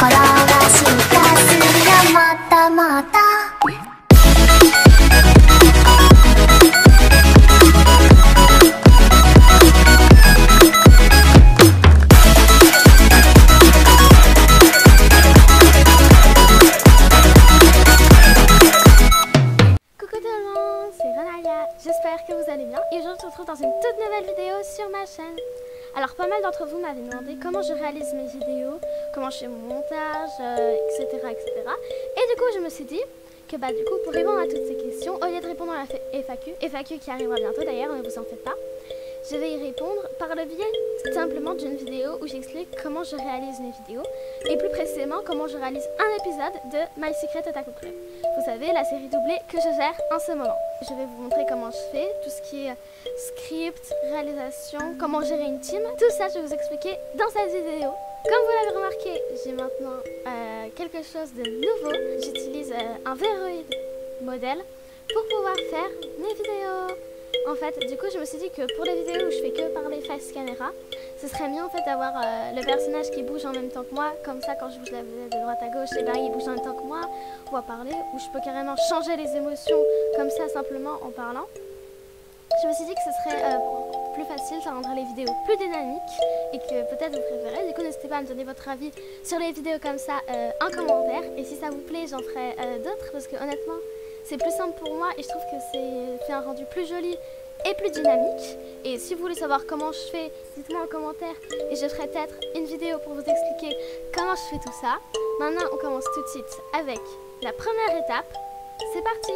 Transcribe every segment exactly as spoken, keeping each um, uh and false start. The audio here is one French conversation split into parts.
j'espère que vous allez bien et aujourd'hui on se retrouve dans une toute nouvelle vidéo sur ma chaîne. Alors pas mal d'entre vous m'avaient demandé comment je réalise mes vidéos, comment je fais mon montage, euh, et cetera, et cetera. Et du coup je me suis dit que bah du coup pour répondre à toutes ces questions, au lieu de répondre à la F A Q, F A Q qui arrivera bientôt d'ailleurs, ne vous en faites pas, je vais y répondre par le biais simplement d'une vidéo où j'explique comment je réalise mes vidéos et plus précisément comment je réalise un épisode de My Secret Otaku Club. Vous savez, la série doublée que je gère en ce moment. Je vais vous montrer comment je fais, tout ce qui est script, réalisation, comment gérer une team. Tout ça, je vais vous expliquer dans cette vidéo. Comme vous l'avez remarqué, j'ai maintenant euh, quelque chose de nouveau. J'utilise euh, un Veroid modèle pour pouvoir faire mes vidéos. En fait, du coup, je me suis dit que pour les vidéos où je fais que parler face caméra, ce serait mieux en fait d'avoir euh, le personnage qui bouge en même temps que moi. Comme ça, quand je bouge la vedette de droite à gauche, et ben, il bouge en même temps que moi. On va parler, ou je peux carrément changer les émotions comme ça simplement en parlant. Je me suis dit que ce serait euh, plus facile, ça rendrait les vidéos plus dynamiques et que peut-être vous préférez. Du coup, n'hésitez pas à me donner votre avis sur les vidéos comme ça euh, en commentaire. Et si ça vous plaît, j'en ferai euh, d'autres parce que honnêtement, c'est plus simple pour moi et je trouve que c'est fait un rendu plus joli et plus dynamique. Et si vous voulez savoir comment je fais, dites-moi en commentaire et je ferai peut-être une vidéo pour vous expliquer comment je fais tout ça. Maintenant, on commence tout de suite avec la première étape. C'est parti!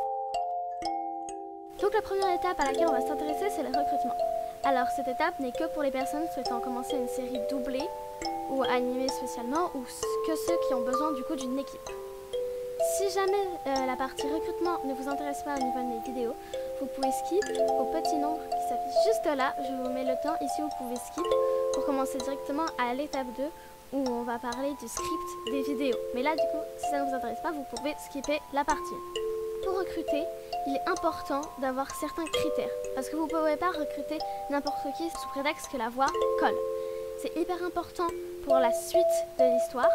Donc la première étape à laquelle on va s'intéresser, c'est le recrutement. Alors cette étape n'est que pour les personnes souhaitant commencer une série doublée ou animée spécialement ou que ceux qui ont besoin du coup d'une équipe. Si jamais euh, la partie recrutement ne vous intéresse pas au niveau de mes vidéos, vous pouvez skip au petit nombre qui s'affiche juste là. Je vous mets le temps, ici vous pouvez skip pour commencer directement à l'étape deux où on va parler du script des vidéos. Mais là du coup, si ça ne vous intéresse pas, vous pouvez skipper la partie. Pour recruter, il est important d'avoir certains critères parce que vous ne pouvez pas recruter n'importe qui sous prétexte que la voix colle. C'est hyper important pour la suite de l'histoire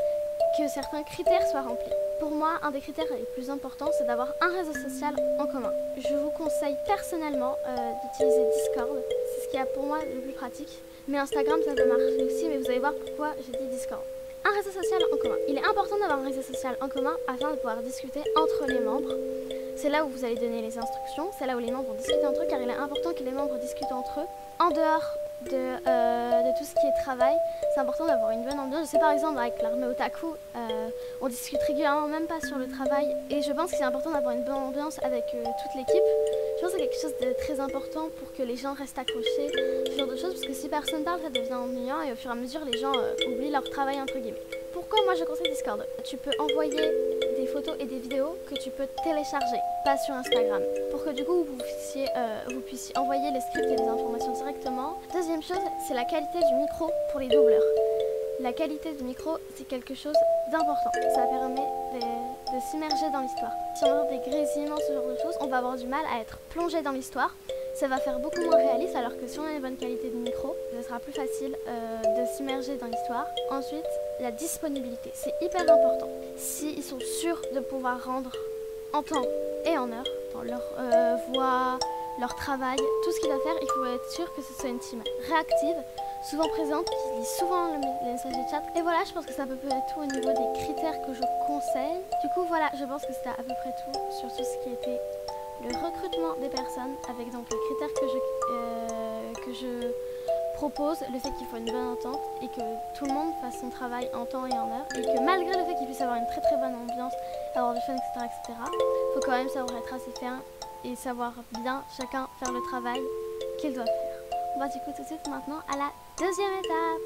que certains critères soient remplis. Pour moi, un des critères les plus importants, c'est d'avoir un réseau social en commun. Je vous conseille personnellement euh, d'utiliser Discord. C'est ce qui est pour moi le plus pratique. Mais Instagram, ça peut marcher aussi, mais vous allez voir pourquoi j'ai dit Discord. Un réseau social en commun. Il est important d'avoir un réseau social en commun afin de pouvoir discuter entre les membres. C'est là où vous allez donner les instructions, c'est là où les membres vont discuter entre eux, car il est important que les membres discutent entre eux. En dehors de, euh, de tout ce qui est travail, c'est important d'avoir une bonne ambiance. Je sais par exemple avec l'armée Otaku, euh, on discute régulièrement, même pas sur le travail. Et je pense que c'est important d'avoir une bonne ambiance avec euh, toute l'équipe. Je pense que c'est quelque chose de très important pour que les gens restent accrochés, ce genre de choses, parce que si personne parle, ça devient ennuyant et au fur et à mesure, les gens euh, oublient leur travail entre guillemets. Pourquoi moi je conseille Discord? Tu peux envoyer des photos et des vidéos que tu peux télécharger, pas sur Instagram, pour que du coup vous puissiez, euh, vous puissiez envoyer les scripts et les informations directement. Deuxième chose, c'est la qualité du micro pour les doubleurs. La qualité du micro, c'est quelque chose d'important. Ça permet de, de s'immerger dans l'histoire. Si on entend des grésillements, ce genre de choses, on va avoir du mal à être plongé dans l'histoire. Ça va faire beaucoup moins réaliste, alors que si on a une bonne qualité de micro, ce sera plus facile euh, de s'immerger dans l'histoire. Ensuite, la disponibilité, c'est hyper important. S'ils sont sûrs de pouvoir rendre en temps et en heure, dans leur euh, voix, leur travail, tout ce qu'ils doivent faire, il faut être sûr que ce soit une team réactive, souvent présente, qui lit souvent le, les messages de chat. Et voilà, je pense que c'est à peu près tout au niveau des critères que je conseille. Du coup, voilà, je pense que c'était à peu près tout sur tout ce qui était le recrutement des personnes, avec donc les critères que je, euh, que je propose, le fait qu'il faut une bonne entente et que tout le monde fasse son travail en temps et en heure, et que malgré le fait qu'il puisse avoir une très très bonne ambiance, avoir du fun, et cetera, et cetera, il faut quand même savoir être assez ferme et savoir bien chacun faire le travail qu'il doit faire. On va du coup tout de suite maintenant à la deuxième étape.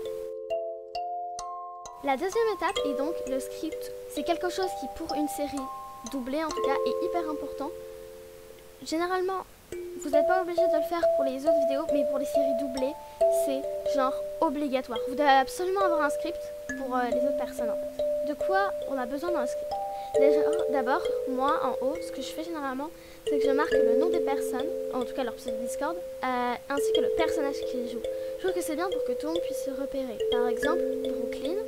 La deuxième étape est donc le script. C'est quelque chose qui, pour une série doublée en tout cas, est hyper important. Généralement, vous n'êtes pas obligé de le faire pour les autres vidéos, mais pour les séries doublées, c'est genre obligatoire. Vous devez absolument avoir un script pour euh, les autres personnes en fait. De quoi on a besoin d'un script? Déjà, d'abord, moi en haut, ce que je fais généralement, c'est que je marque le nom des personnes, en tout cas leur pseudo Discord, euh, ainsi que le personnage qu'ils jouent. Je trouve que c'est bien pour que tout le monde puisse se repérer. Par exemple, Brooklyn,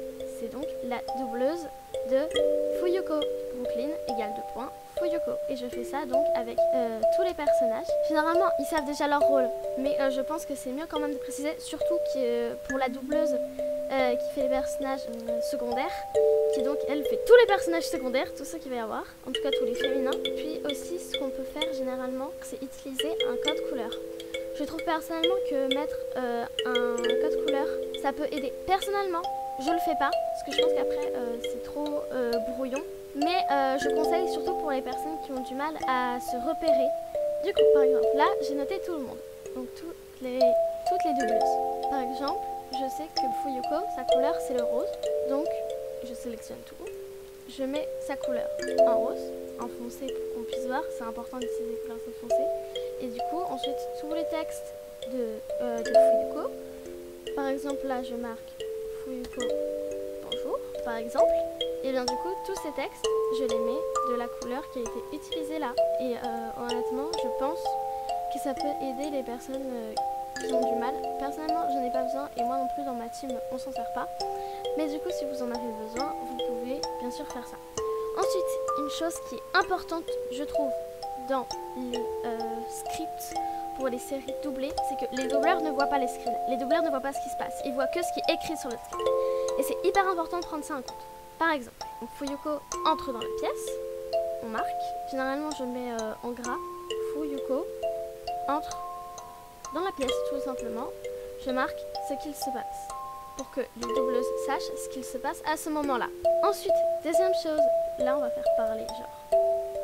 c'est donc la doubleuse de Fuyuko. Brooklyn égale deux points, Fuyuko. Et je fais ça donc avec euh, tous les personnages. Généralement, ils savent déjà leur rôle, mais euh, je pense que c'est mieux quand même de préciser, surtout que euh, pour la doubleuse euh, qui fait les personnages euh, secondaires, qui donc, elle fait tous les personnages secondaires, tout ce qu'il va y avoir, en tout cas tous les féminins. Puis aussi, ce qu'on peut faire généralement, c'est utiliser un code couleur. Je trouve personnellement que mettre euh, un code couleur, ça peut aider. Personnellement, je le fais pas, parce que je pense qu'après, euh, c'est trop euh, brouillon. Mais euh, je conseille surtout pour les personnes qui ont du mal à se repérer. Du coup, par exemple, là, j'ai noté tout le monde. Donc, toutes les, toutes les doubleuses. Par exemple, je sais que Fuyuko, sa couleur, c'est le rose. Donc, je sélectionne tout. Je mets sa couleur en rose, en foncé pour qu'on puisse voir. C'est important d'utiliser les couleurs foncées. Et du coup, ensuite, tous les textes de, euh, de Fuyuko. Par exemple, là, je marque Fuyuko, bonjour, par exemple. Et bien du coup, tous ces textes, je les mets de la couleur qui a été utilisée là. Et euh, honnêtement, je pense que ça peut aider les personnes euh, qui ont du mal. Personnellement, je n'ai pas besoin, et moi non plus dans ma team, on s'en sert pas. Mais du coup, si vous en avez besoin, vous pouvez bien sûr faire ça. Ensuite, une chose qui est importante, je trouve, dans les euh, scripts pour les séries doublées, c'est que les doubleurs ne voient pas les screens. Les doubleurs ne voient pas ce qui se passe. Ils voient que ce qui est écrit sur le script. Et c'est hyper important de prendre ça en compte. Par exemple, donc Fuyuko entre dans la pièce, on marque. Généralement, je mets euh, en gras. Fuyuko entre dans la pièce, tout simplement. Je marque ce qu'il se passe pour que les doubleuses sachent ce qu'il se passe à ce moment-là. Ensuite, deuxième chose, là, on va faire parler genre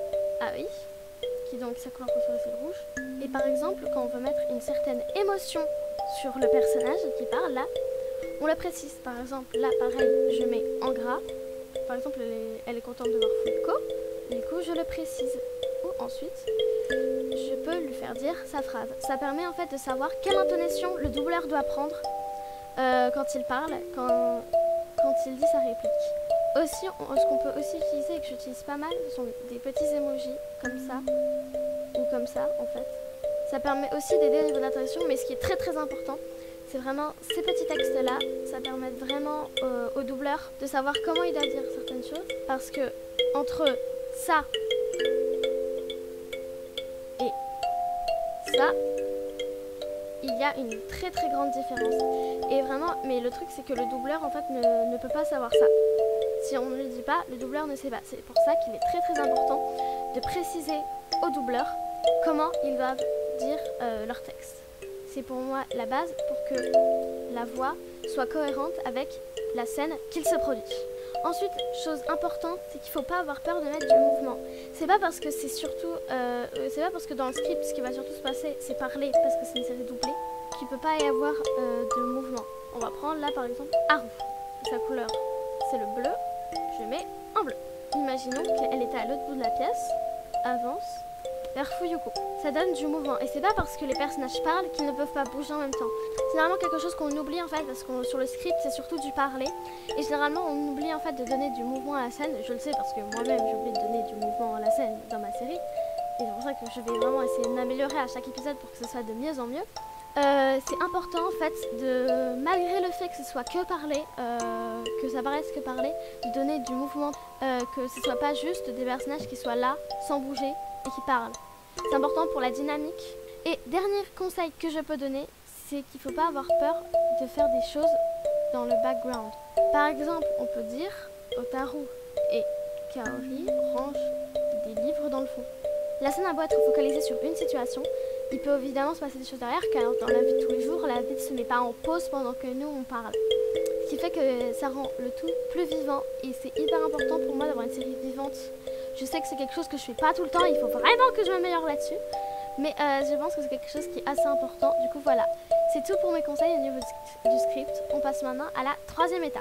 ah oui, qui donc sa couleur préférée c'est le rouge. Et par exemple, quand on veut mettre une certaine émotion sur le personnage qui parle, là, on le précise. Par exemple, là, pareil, je mets en gras. Par exemple, elle est, elle est contente de voir Fuyuko. Du coup, je le précise. Ou ensuite, je peux lui faire dire sa phrase. Ça permet en fait de savoir quelle intonation le doubleur doit prendre euh, quand il parle, quand, quand il dit sa réplique. Aussi, on, ce qu'on peut aussi utiliser et que j'utilise pas mal, ce sont des petits emojis comme ça ou comme ça en fait. Ça permet aussi d'aider au niveau de l'intonation, mais ce qui est très très important, c'est vraiment ces petits textes-là, ça permet vraiment euh, au doubleur de savoir comment il doit dire certaines choses. Parce que entre ça et ça, il y a une très très grande différence. Et vraiment, mais le truc c'est que le doubleur en fait ne, ne peut pas savoir ça. Si on ne le dit pas, le doubleur ne sait pas. C'est pour ça qu'il est très très important de préciser au doubleur comment ils doivent dire euh, leur texte. C'est pour moi la base pour que la voix soit cohérente avec la scène qu'il se produit. Ensuite, chose importante, c'est qu'il ne faut pas avoir peur de mettre du mouvement. C'est pas parce que c'est surtout, euh, c'est pas parce que dans le script, ce qui va surtout se passer, c'est parler, parce que c'est une série doublée, qu'il ne peut pas y avoir euh, de mouvement. On va prendre là par exemple Haru. Sa couleur, c'est le bleu. Je mets en bleu. Imaginons qu'elle était à l'autre bout de la pièce, avance vers Fuyuko. Ça donne du mouvement. Et c'est pas parce que les personnages parlent qu'ils ne peuvent pas bouger en même temps. C'est généralement quelque chose qu'on oublie en fait, parce que sur le script, c'est surtout du parler. Et généralement, on oublie en fait de donner du mouvement à la scène. Je le sais parce que moi-même, j'oublie de donner du mouvement à la scène dans ma série. Et c'est pour ça que je vais vraiment essayer de m'améliorer à chaque épisode pour que ce soit de mieux en mieux. Euh, c'est important en fait, de, malgré le fait que ce soit que parler, euh, que ça paraisse que parler, de donner du mouvement, euh, que ce soit pas juste des personnages qui soient là, sans bouger, et qui parlent. C'est important pour la dynamique. Et dernier conseil que je peux donner, c'est qu'il ne faut pas avoir peur de faire des choses dans le background. Par exemple, on peut dire Otaru et Kaori rangent des livres dans le fond. La scène a beau être focalisée sur une situation, il peut évidemment se passer des choses derrière, car dans la vie de tous les jours, la vie ne se met pas en pause pendant que nous on parle. Ce qui fait que ça rend le tout plus vivant, et c'est hyper important pour moi d'avoir une série vivante. Je sais que c'est quelque chose que je fais pas tout le temps, il faut vraiment que je m'améliore là-dessus, mais euh, je pense que c'est quelque chose qui est assez important. Du coup voilà, c'est tout pour mes conseils au niveau du script. On passe maintenant à la troisième étape.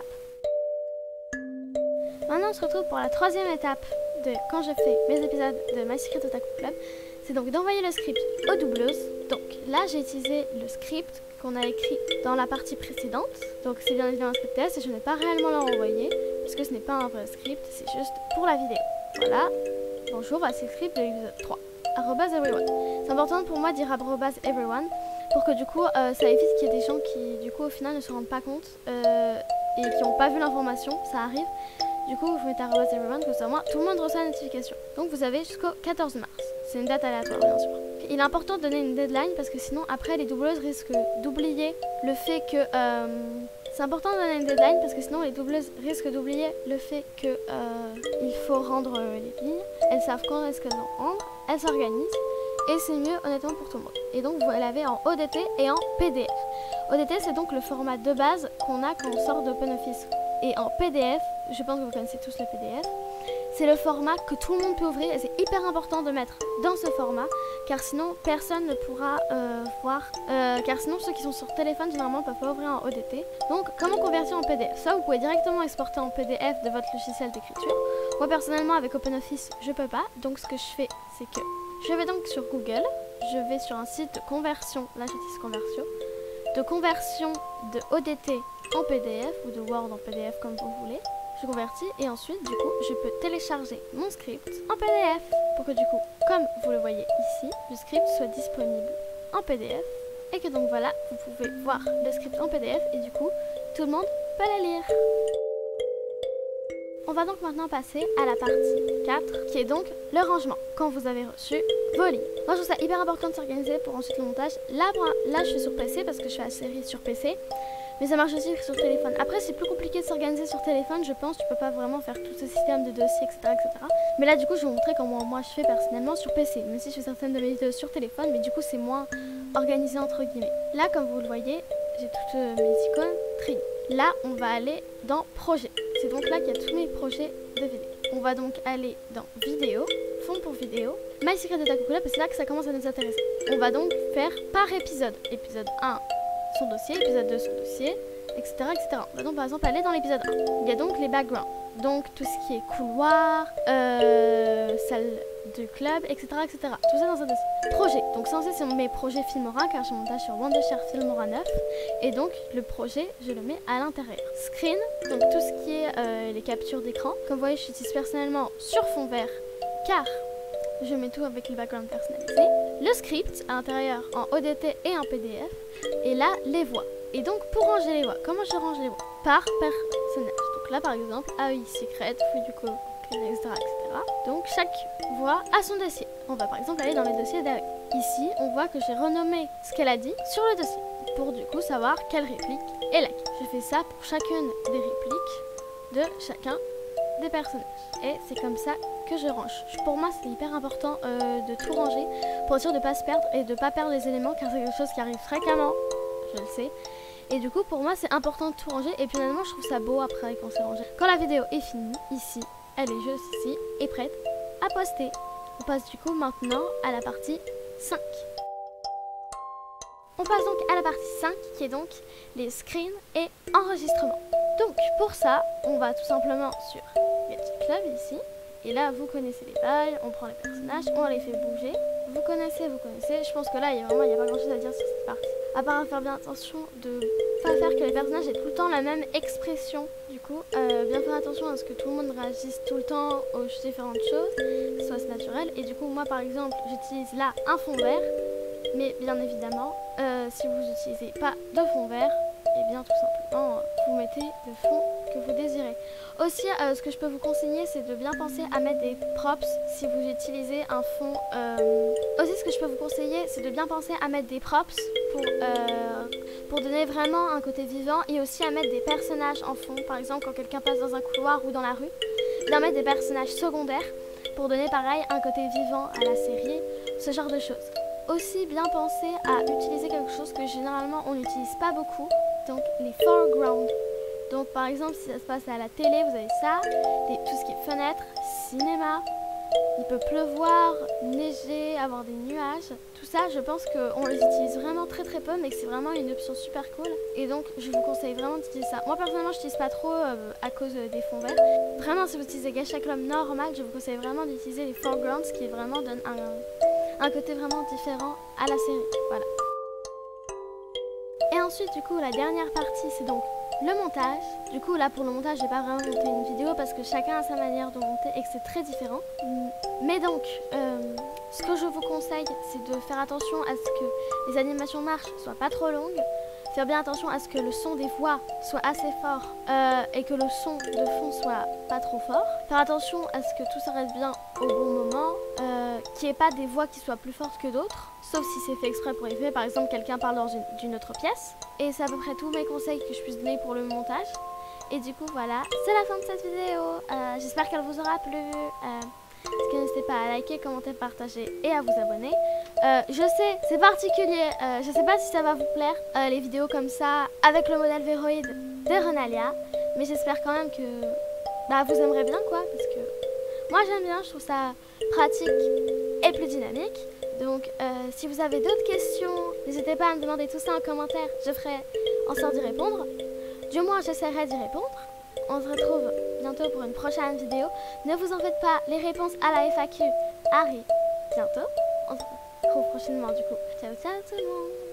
Maintenant on se retrouve pour la troisième étape de quand je fais mes épisodes de My Secret Otaku Club. C'est donc d'envoyer le script aux doubleuses. Donc là j'ai utilisé le script qu'on a écrit dans la partie précédente. Donc c'est bien évidemment un script test et je n'ai pas réellement leur envoyé parce que ce n'est pas un vrai script, c'est juste pour la vidéo. Voilà, bonjour, voici le script de l'épisode trois. arobase everyone. C'est important pour moi de dire arobase everyone pour que du coup euh, ça évite qu'il y ait des gens qui du coup au final ne se rendent pas compte euh, et qui n'ont pas vu l'information, ça arrive. Du coup, vous mettez arobase everyone, comme ça, moi, tout le monde reçoit la notification. Donc, vous avez jusqu'au quatorze mars. C'est une date aléatoire, bien sûr. Il est important de donner une deadline parce que sinon, après, les doubleuses risquent d'oublier le fait que... Euh, c'est important de donner une deadline parce que sinon, les doubleuses risquent d'oublier le fait que euh, il faut rendre euh, les lignes. Elles savent quand est-ce qu'elles vont rendre. Elles s'organisent. Et c'est mieux, honnêtement, pour tout le monde. Et donc, vous l'avez en O D T et en P D F. O D T, c'est donc le format de base qu'on a quand on sort d'OpenOffice. Et en P D F, je pense que vous connaissez tous le P D F, c'est le format que tout le monde peut ouvrir et c'est hyper important de mettre dans ce format car sinon personne ne pourra euh, voir, euh, car sinon ceux qui sont sur téléphone généralement ne peuvent pas ouvrir en O D T. Donc comment convertir en P D F? Ça vous pouvez directement exporter en P D F de votre logiciel d'écriture. Moi personnellement avec OpenOffice je peux pas, donc ce que je fais c'est que je vais donc sur Google, je vais sur un site de conversion, là j'utilise Conversio, de conversion de O D T en P D F ou de Word en P D F comme vous voulez. Je convertis et ensuite du coup je peux télécharger mon script en P D F pour que du coup comme vous le voyez ici le script soit disponible en P D F et que donc voilà vous pouvez voir le script en P D F et du coup tout le monde peut la lire. On va donc maintenant passer à la partie quatre qui est donc le rangement quand vous avez reçu vos lignes. Moi je trouve ça hyper important de s'organiser pour ensuite le montage. Là, là je suis sur P C parce que je fais la série sur P C. Mais ça marche aussi sur téléphone. Après, c'est plus compliqué de s'organiser sur téléphone, je pense. Tu peux pas vraiment faire tout ce système de dossiers, et cetera, et cetera. Mais là, du coup, je vais vous montrer comment moi je fais personnellement sur P C. Même si je fais certaines de mes vidéos sur téléphone, mais du coup, c'est moins organisé entre guillemets. Là, comme vous le voyez, j'ai toutes euh, mes icônes triées. Là, on va aller dans Projet. C'est donc là qu'il y a tous mes projets de vidéo. On va donc aller dans Vidéo, Fond pour vidéo, My Secret Data Cuckola, parce que c'est là que ça commence à nous intéresser. On va donc faire par épisode. Épisode un. Son dossier, épisode deux son dossier, et cetera, et cetera. On va donc par exemple aller dans l'épisode un. Il y a donc les backgrounds, donc tout ce qui est couloir, euh, salle de club, et cetera, et cetera. Tout ça dans un dossier. Projet, donc censé c'est mes projets Filmora car je montage sur Wondershare Filmora neuf et donc le projet je le mets à l'intérieur. Screen, donc tout ce qui est euh, les captures d'écran. Comme vous voyez, je l'utilise personnellement sur fond vert car je mets tout avec les backgrounds personnalisés. Le script à l'intérieur en O D T et en P D F. Et là, les voix. Et donc, pour ranger les voix, comment je range les voix? Par personnage. Donc là, par exemple, A I Secret, Fuduko, et cetera, et cetera. Donc, chaque voix a son dossier. On va par exemple aller dans les dossiers d'A I. Ici, on voit que j'ai renommé ce qu'elle a dit sur le dossier. Pour du coup savoir quelle réplique est laquelle. Je fais ça pour chacune des répliques de chacun des personnages. Et c'est comme ça que je range. Pour moi, c'est hyper important euh, de tout ranger pour être sûr de ne pas se perdre et de ne pas perdre les éléments car c'est quelque chose qui arrive fréquemment, je le sais. Et du coup, pour moi, c'est important de tout ranger et puis honnêtement, je trouve ça beau après quand c'est rangé. Quand la vidéo est finie, ici, elle est juste ici et prête à poster. On passe du coup maintenant à la partie cinq. On passe donc à la partie cinq qui est donc les screens et enregistrements. Donc pour ça, on va tout simplement sur Gadget Club ici. Et là, vous connaissez les bails, on prend les personnages, on les fait bouger. Vous connaissez, vous connaissez. Je pense que là, il y a vraiment, il n'y a pas grand chose à dire sur cette partie. À part faire bien attention de ne pas faire que les personnages aient tout le temps la même expression. Du coup, euh, bien faire attention à ce que tout le monde réagisse tout le temps aux différentes choses, que ce soit naturel. Et du coup, moi par exemple, j'utilise là un fond vert. Mais bien évidemment, euh, si vous n'utilisez pas de fond vert, et bien tout simplement, vous mettez le fond que vous désirez. Aussi, euh, ce que je peux vous conseiller, c'est de bien penser à mettre des props si vous utilisez un fond. Euh... Aussi, ce que je peux vous conseiller, c'est de bien penser à mettre des props pour, euh, pour donner vraiment un côté vivant et aussi à mettre des personnages en fond. Par exemple, quand quelqu'un passe dans un couloir ou dans la rue, bien mettre des personnages secondaires pour donner pareil un côté vivant à la série, ce genre de choses. Aussi bien penser à utiliser quelque chose que généralement on n'utilise pas beaucoup, donc les foregrounds. Donc par exemple si ça se passe à la télé, vous avez ça, les, tout ce qui est fenêtre, cinéma, il peut pleuvoir, neiger, avoir des nuages. Tout ça je pense qu'on les utilise vraiment très très peu mais que c'est vraiment une option super cool. Et donc je vous conseille vraiment d'utiliser ça. Moi personnellement je n'utilise pas trop euh, à cause euh, des fonds verts. Vraiment si vous utilisez Gacha Club normal, je vous conseille vraiment d'utiliser les foregrounds qui vraiment donnent un... un côté vraiment différent à la série, voilà. Et ensuite, du coup, la dernière partie, c'est donc le montage. Du coup, là, pour le montage, j'ai pas vraiment monté une vidéo parce que chacun a sa manière de monter et que c'est très différent. Mais donc, euh, ce que je vous conseille, c'est de faire attention à ce que les animations marchent soient pas trop longues. faire bien attention à ce que le son des voix soit assez fort euh, et que le son de fond soit pas trop fort. Faire attention à ce que tout ça reste bien au bon moment, euh, qu'il n'y ait pas des voix qui soient plus fortes que d'autres, sauf si c'est fait exprès pour effet, par exemple quelqu'un parle dans une, d'une autre pièce. Et c'est à peu près tous mes conseils que je puisse donner pour le montage. Et du coup voilà, c'est la fin de cette vidéo, euh, j'espère qu'elle vous aura plu. Euh, Parce que n'hésitez pas à liker, commenter, partager et à vous abonner. Euh, je sais, c'est particulier, euh, je sais pas si ça va vous plaire, euh, les vidéos comme ça, avec le modèle Véroïde de Renalia. Mais j'espère quand même que bah, vous aimerez bien quoi, parce que moi j'aime bien, je trouve ça pratique et plus dynamique. Donc euh, si vous avez d'autres questions, n'hésitez pas à me demander tout ça en commentaire, je ferai en sorte d'y répondre. Du moins j'essaierai d'y répondre. On se retrouve bientôt pour une prochaine vidéo. Ne vous en faites pas, les réponses à la F A Q arrivent bientôt. On se retrouve prochainement du coup. Ciao ciao tout le monde.